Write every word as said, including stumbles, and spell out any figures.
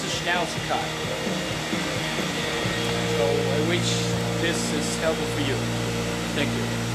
Schnauze cut. So I wish this is helpful for you. Thank you.